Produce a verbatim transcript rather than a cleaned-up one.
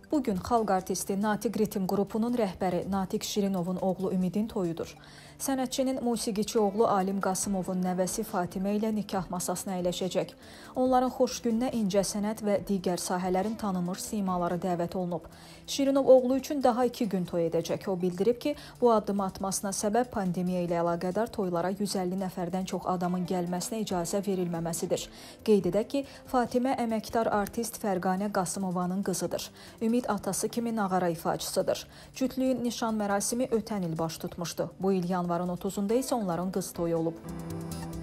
Bugün xalq artisti Natiq Ritim qrupunun rəhbəri Natiq Şirinovun oğlu Ümidin toyudur. Sənətçinin musiqiçi oğlu Alim Qasımovun nəvəsi Fatimə ilə nikah masasına əyləşəcək. Onların xoş gününə incəsənət və digər sahələrin tanınmış simaları dəvət olunub. Şirinov oğlu üçün daha iki gün toy edəcək. O bildirib ki, bu addımı atmasına səbəb pandemiya ilə əlaqədar toylara yüz əlli nəfərdən çox adamın gəlməsinə icazə verilməməsidir. Qeyd edək ki, Fatimə əməkdar artist Fərqanə Qasımovanın qızıdır. Ümid atası kimi nağara ifaçısıdır. Cütlüyün nişan mərasimi ötən il baş tutmuşdu. Bu il yanvarın otuzunda isə onların qız toyu olub.